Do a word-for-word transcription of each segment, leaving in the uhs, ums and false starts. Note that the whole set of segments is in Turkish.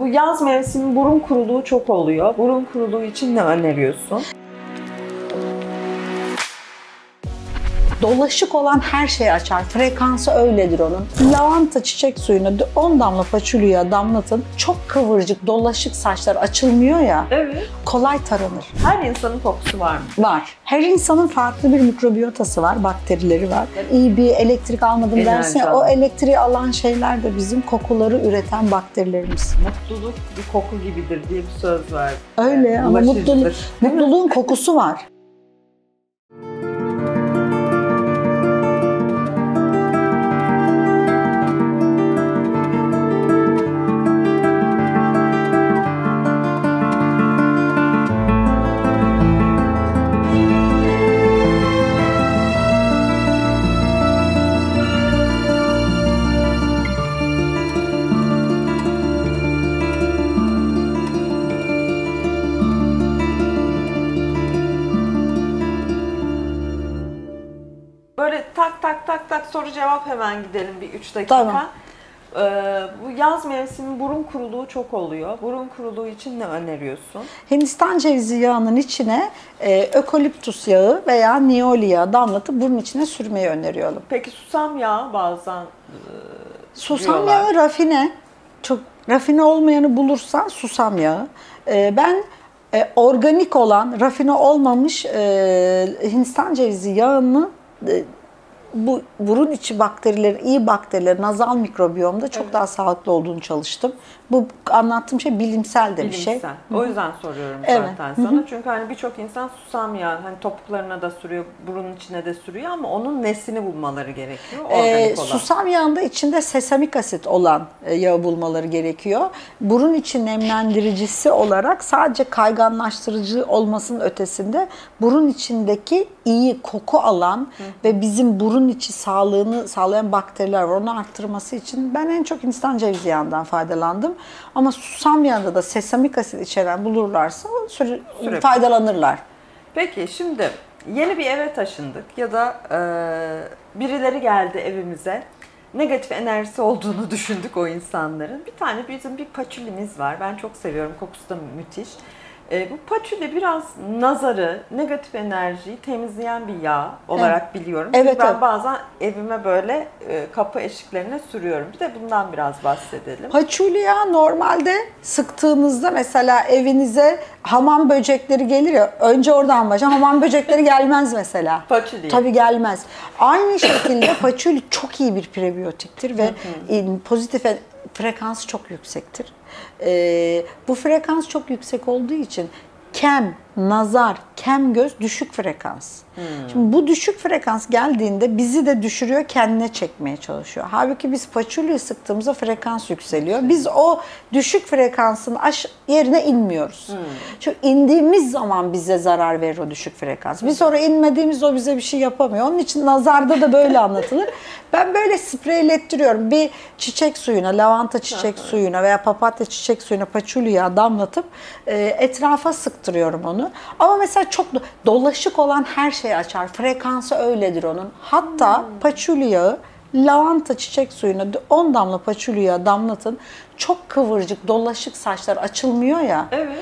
yaz mevsimi burun kuruluğu çok oluyor. Burun kuruluğu için ne öneriyorsun? Dolaşık olan her şeyi açar. Frekansı öyledir onun. Lavanta çiçek suyunu on damla patchoulya damlatın. Çok kıvırcık, dolaşık saçlar açılmıyor ya. Evet. Kolay taranır. Her insanın kokusu var mı? Var. Her insanın farklı bir mikrobiyotası var, bakterileri var. İyi bir elektrik almadım dersin ya, o elektriği alan şeyler de bizim kokuları üreten bakterilerimiz. Mutluluk bir koku gibidir diye bir söz var. Öyle yani, ama mutluluk, mutluluğun kokusu var. Böyle tak tak tak tak soru cevap hemen gidelim bir üç dakika. Tamam. Ee, bu yaz mevsimi burun kuruluğu çok oluyor. Burun kuruluğu için ne öneriyorsun? Hindistan cevizi yağının içine e, ökoliptus yağı veya niyoli yağı damlatıp burun içine sürmeyi öneriyorum. Peki susam yağı bazen e, Susam diyorlar. yağı rafine. Çok rafine olmayanı bulursan susam yağı. E, ben e, organik olan, rafine olmamış e, Hindistan cevizi yağını e, bu burun içi bakterileri, iyi bakteriler, nazal mikrobiyomda çok evet. daha sağlıklı olduğunu çalıştım. Bu anlattığım şey bilimsel de bir bilimsel. şey. O yüzden soruyorum evet. zaten sana. Hı-hı. Çünkü hani birçok insan susam yağı hani topuklarına da sürüyor, burunun içine de sürüyor ama onun nesini bulmaları gerekiyor. Organik ee, olan. Susam yağında içinde sesamik asit olan yağı bulmaları gerekiyor. Burun içi nemlendiricisi olarak sadece kayganlaştırıcı olmasının ötesinde burun içindeki iyi koku alan Hı-hı. ve bizim burun içi sağlığını sağlayan bakteriler var. Onu arttırması için ben en çok Hindistan cevizi yağından faydalandım. Ama susam yağında da sesamik asit içeren bulurlarsa süre, faydalanırlar. Peki şimdi yeni bir eve taşındık ya da e, birileri geldi evimize. Negatif enerjisi olduğunu düşündük o insanların. Bir tane bizim bir patchoulimiz var. Ben çok seviyorum. Kokusu da müthiş. E, bu patchouli biraz nazarı, negatif enerjiyi temizleyen bir yağ olarak evet. biliyorum. Evet, ben evet. bazen evime böyle e, kapı eşiklerine sürüyorum. Bir de bundan biraz bahsedelim. Patchouli yağı normalde sıktığınızda mesela evinize hamam böcekleri gelir ya, önce oradan başlayalım. Hamam böcekleri gelmez mesela. Patchouli. Tabii gelmez. Aynı şekilde patchouli çok iyi bir prebiyotiktir ve pozitif frekansı çok yüksektir. Ee, bu frekans çok yüksek olduğu için kem, nazar, kem göz düşük frekans. Hmm. Şimdi bu düşük frekans geldiğinde bizi de düşürüyor, kendine çekmeye çalışıyor. Halbuki biz patchouli sıktığımızda frekans yükseliyor. Biz o düşük frekansın aş yerine inmiyoruz. Hmm. Çünkü indiğimiz zaman bize zarar verir o düşük frekans. Biz sonra inmediğimizde o bize bir şey yapamıyor. Onun için nazarda da böyle anlatılır. Ben böyle spreylettiriyorum. Bir çiçek suyuna, lavanta çiçek suyuna veya papatya çiçek suyuna patchouli yağı damlatıp e, etrafa sıktırıyorum onu. Ama mesela çok dolaşık olan her şeyi açar. Frekansı öyledir onun. Hatta hmm. patchouli yağı, lavanta çiçek suyuna on damla patchouli yağı damlatın. Çok kıvırcık, dolaşık saçlar açılmıyor ya. Evet.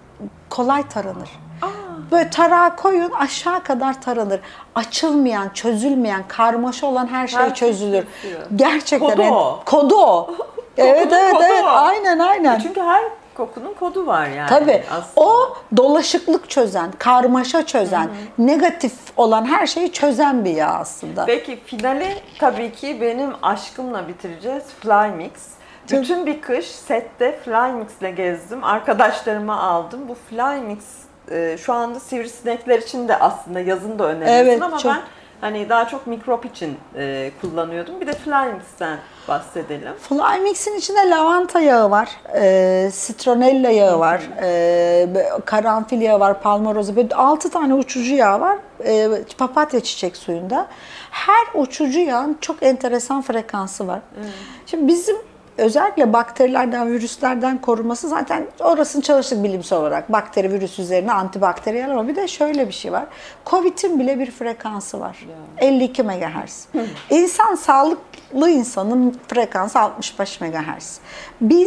Kolay taranır. Aa. Böyle tarağa koyun, aşağı kadar taranır. Açılmayan, çözülmeyen, karmaşa olan her şey her çözülür. Şey Gerçekten. Kodu o. Kodu o. evet, evet, kodu evet. O. Aynen, aynen. Çünkü her kokunun kodu var yani. Tabii. Aslında. O dolaşıklık çözen, karmaşa çözen, Hı-hı. negatif olan her şeyi çözen bir yağ aslında. Peki finali tabii ki benim aşkımla bitireceğiz. Flymix. Bütün bir kış sette Flymix'le gezdim. Arkadaşlarıma aldım. Bu Flymix e, şu anda sivrisinekler için de aslında yazın da öneriyorsun evet, ama çok... ben hani daha çok mikrop için e, kullanıyordum. Bir de Flymix'ten bahsedelim. Flymix'in içinde lavanta yağı var, e, citronella yağı var, e, karanfil yağı var, palmaroza. Böyle altı tane uçucu yağ var e, papatya çiçek suyunda. Her uçucu yağın çok enteresan frekansı var. Hmm. Şimdi bizim özellikle bakterilerden, virüslerden korunması zaten orasını çalıştık bilimsel olarak. Bakteri, virüs üzerine antibakteriyel ama bir de şöyle bir şey var. Covid'in bile bir frekansı var. Ya. elli iki megahertz. İnsan sağlıklı insanın frekansı altmış beş megahertz. Biz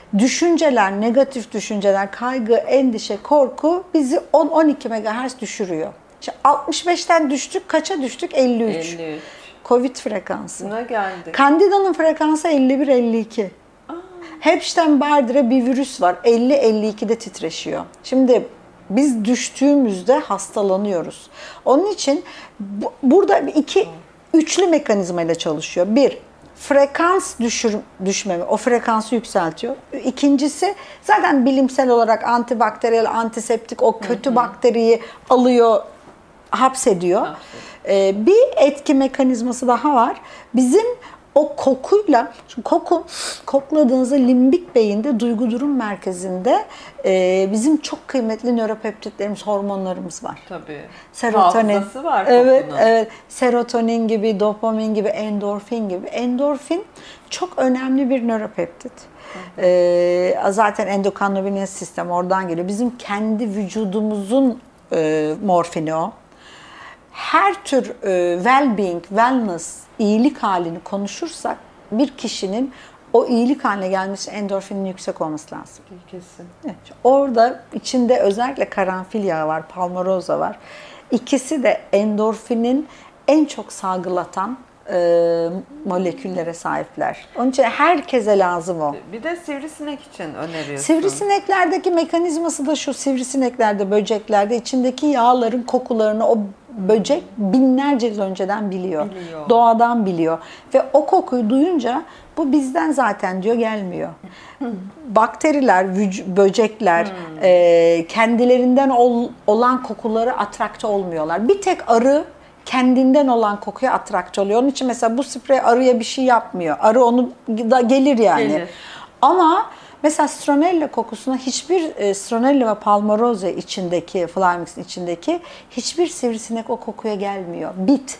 düşünceler, negatif düşünceler, kaygı, endişe, korku bizi on on iki megahertz düşürüyor. İşte altmış beşten düştük, kaça düştük? elli üç. elli üç. Covid frekansı. Buna geldik. Candida'nın frekansı elli bir elli iki. Epstein-Barr'de bir virüs var. elli elli ikide titreşiyor. Şimdi biz düştüğümüzde hastalanıyoruz. Onun için bu, burada iki üçlü mekanizma ile çalışıyor. Bir, frekans düşür, düşmemi, o frekansı yükseltiyor. İkincisi, zaten bilimsel olarak antibakteriyel, antiseptik o kötü hı hı. bakteriyi alıyor, hapsediyor. Ee, bir etki mekanizması daha var. Bizim o kokuyla, çünkü koku kokladığınızda limbik beyinde, duygu durum merkezinde e, bizim çok kıymetli nöropeptitlerimiz, hormonlarımız var. Tabii. Serotonin. Hafızası var evet, kokunun. evet. Serotonin gibi, dopamin gibi, endorfin gibi. Endorfin çok önemli bir nöropeptit. E, zaten endokannabinoid sistem oradan geliyor. Bizim kendi vücudumuzun e, morfini o. Her tür e, well-being, wellness, iyilik halini konuşursak bir kişinin o iyilik haline gelmesi endorfinin yüksek olması lazım. Kesin. Evet. Orada içinde özellikle karanfil yağı var, palmaroza var. İkisi de endorfinin en çok salgılatan e, moleküllere sahipler. Onun için herkese lazım o. Bir de sivrisinek için öneriyorsun. Sivrisineklerdeki mekanizması da şu: sivrisineklerde, böceklerde içindeki yağların kokularını o böcek binlerce yıl önceden biliyor. biliyor. Doğadan biliyor. Ve o kokuyu duyunca bu bizden zaten diyor, gelmiyor. Bakteriler, vüc- böcekler hmm. e, kendilerinden ol, olan kokuları atrakte olmuyorlar. Bir tek arı kendinden olan kokuya atrakte oluyor. Onun için mesela bu sprey arıya bir şey yapmıyor. Arı onu da gelir yani. Gelir. Ama mesela stronella kokusuna hiçbir e, stronella ve palmaroza içindeki, Fly-Mix'in içindeki hiçbir sivrisinek o kokuya gelmiyor. Bit.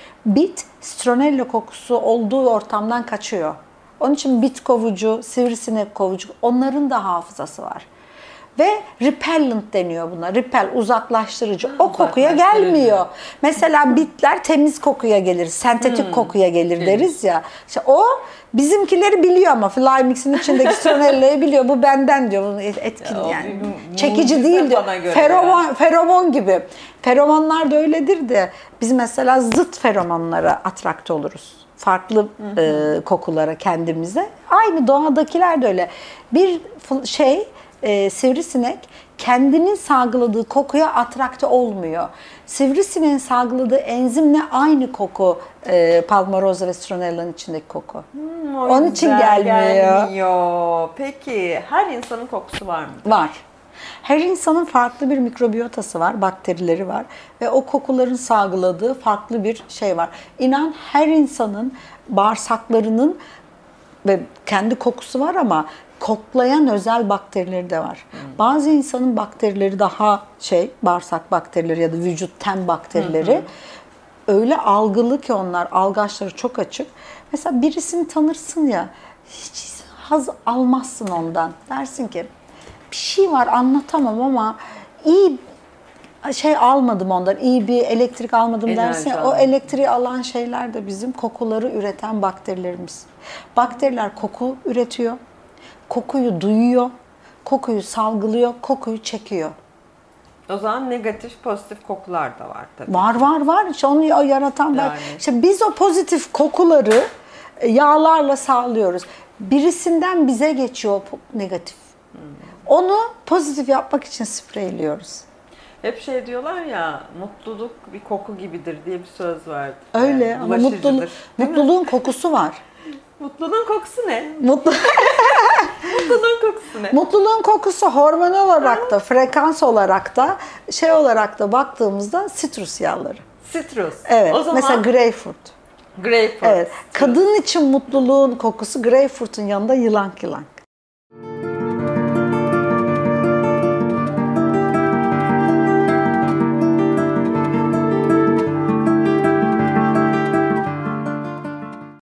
Bit stronella kokusu olduğu ortamdan kaçıyor. Onun için bit kovucu, sivrisinek kovucu, onların da hafızası var. Ve repellent deniyor buna. Repel, uzaklaştırıcı. O kokuya gelmiyor. Mesela bitler temiz kokuya gelir, sentetik hmm. kokuya gelir evet. deriz ya. İşte o bizimkileri biliyor ama Fly-Mix'in içindeki stronella'yı biliyor. Bu benden diyor. Bunu etkin ya, yani. Bir, Çekici değil diyor. Feromon, feromon gibi. Feromonlar da öyledir de biz mesela zıt feromonlara atrakte oluruz. Farklı hı hı. E, kokulara kendimize. Aynı doğadakiler de öyle. Bir şey e, sivrisinek kendinin salgıladığı kokuya atrakte olmuyor. Sivrisineğin salgıladığı enzimle aynı koku e, palmaroza ve stronella'nın içindeki koku. Hmm, Onun için gelmiyor. gelmiyor. Peki her insanın kokusu var mı? Var. Her insanın farklı bir mikrobiyotası var, bakterileri var ve o kokuların salgıladığı farklı bir şey var. İnan her insanın bağırsaklarının ve kendi kokusu var ama koklayan özel bakterileri de var. Hmm. Bazı insanın bakterileri daha şey, bağırsak bakterileri ya da vücut tem bakterileri hmm. öyle algılı ki onlar, algaçları çok açık. Mesela birisini tanırsın ya, hiç haz almazsın ondan. Dersin ki bir şey var anlatamam ama iyi şey almadım ondan, iyi bir elektrik almadım Enerji dersin. Aldım. O elektriği alan şeyler de bizim kokuları üreten bakterilerimiz. Bakteriler koku üretiyor, kokuyu duyuyor, kokuyu salgılıyor, kokuyu çekiyor. O zaman negatif, pozitif kokular da var tabii. Var var var. İşte onu yaratan yani. Ben. İşte biz o pozitif kokuları yağlarla sağlıyoruz. Birisinden bize geçiyor negatif. Hmm. Onu pozitif yapmak için spreyliyoruz. Hep şey diyorlar ya, mutluluk bir koku gibidir diye bir söz vardı. Öyle yani, ama mutluluk, mutluluğun kokusu var. Mutluluğun kokusu ne? Mutlu... Mutluluğun kokusu ne? Mutluluğun kokusu hormonal olarak da, frekans olarak da, şey olarak da baktığımızda sitrus yağları. Sitrus. Evet. O zaman... Mesela greyfurt. Greyfurt. Evet. Kadın için mutluluğun kokusu greyfurtun yanında yılan yılan.